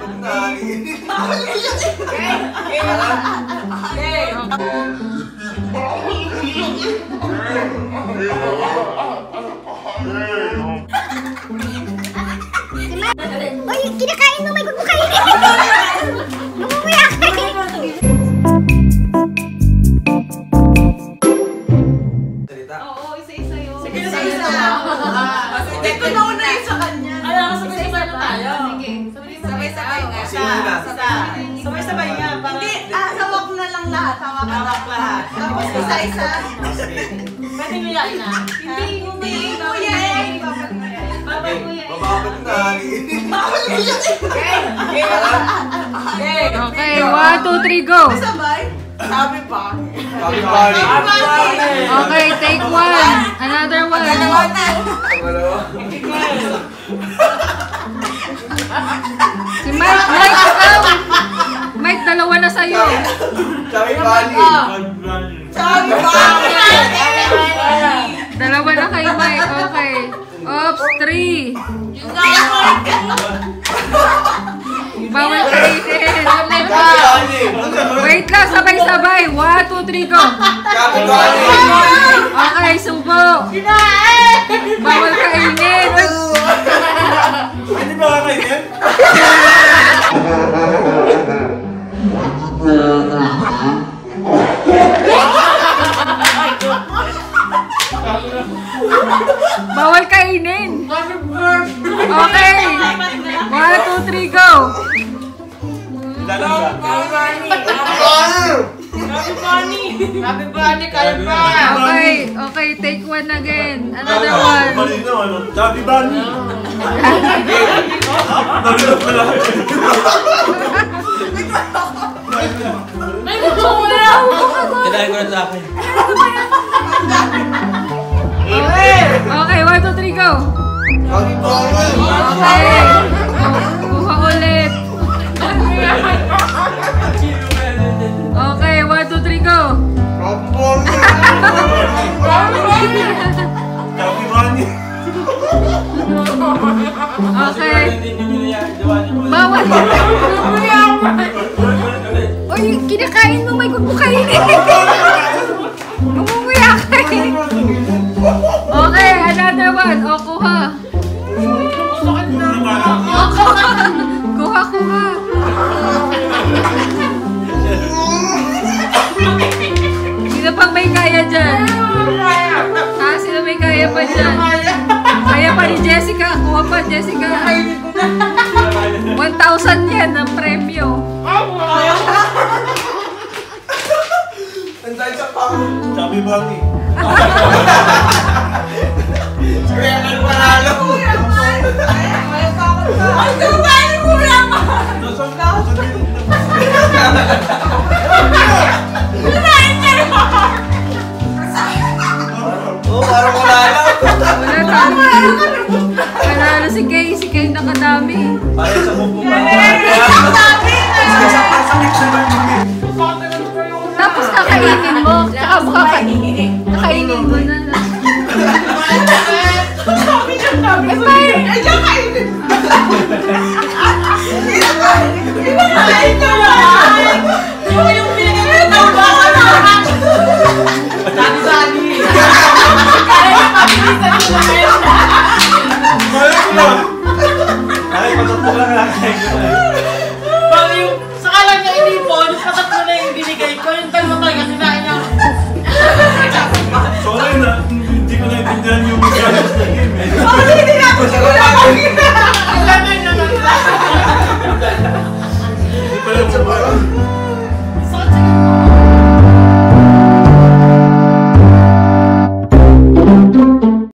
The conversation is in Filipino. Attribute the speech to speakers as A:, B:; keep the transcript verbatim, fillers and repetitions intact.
A: Uy, kinakain mo, may kukukain. Namumuya ka.
B: Oo, isa-isa yun.
C: Sige, isa-isa. Sige, ko na una yun sa kanya.
B: Alam ko, sabay-sabay na tayo.
C: Sige,
B: Sabay-sabay nga.
C: Sabay-sabay nga. Hindi, ah, hawak na lang lahat. Hawak na lang lahat. Tapos isa-isa.
B: Pwede nguyain na. Hindi,
C: Hindi, kuya eh.
B: babay nguyain.
D: Okay, one, two, three, go!
C: Sabay? Sabi pa.
D: Okay, take one. Another one. Si Mike, Mike, ikaw! Mike, dalawa na sa'yo.
C: Sabi pa.
D: Dalawa na kay Mike. Okay. Oops, three. Bawal kainin. Wait lang, sabay-sabay. One, two, three, go. Okay, subo. Bawal kainin.
E: Hindi ba kakainin?
D: Bawal kainin. Okay. One, two, three, go.
B: Happy birthday, kaya pa!
D: Okay, okay, take one again. Another one.
E: Marino, ano? Happy Bunny! Nalulog pala.
B: May gusto ko na ako!
E: Kailangan ko na sa akin.
D: Okay, one, two, three, go. Okay. Kuha ulit. Okay, one, two, three, go.
E: Happy Bunny!
D: Okay. Bawal. Uy, kinakain mo, may kukukain. Namumuya ka eh. Okay, another one. O, kuha. Kuha, kuha. Sino pang may kaya dyan? Ha? Sino may kaya pa dyan? Kaya pa ni Jessica. Kuha pa, Jessica. one thousand yan ang premyo.
E: Happy Bunny!
C: Kaya ka panalo. Ay, kumain mo lang.
E: Oo, parang wala lang.
D: Wala tayo. Panalo si Kay. Si Kay nakadami.
E: Parang sa bubo pa.
D: Tapos kakainin mo. Saka mo kakainin. Kakainin mo na.
C: Sabi niya, sabi ko. Ay, siya kainin. Kinakain niya lang. Yung yung pinagin na bawal na. Dani-dani. Kaya mabilisan yung mga.
E: Balik ko lang. Ay, patapos lang lang kayo.
B: Bang yung, saka lang niya inipon, patat mo na yung binigay ko, yung dalawa talaga sinain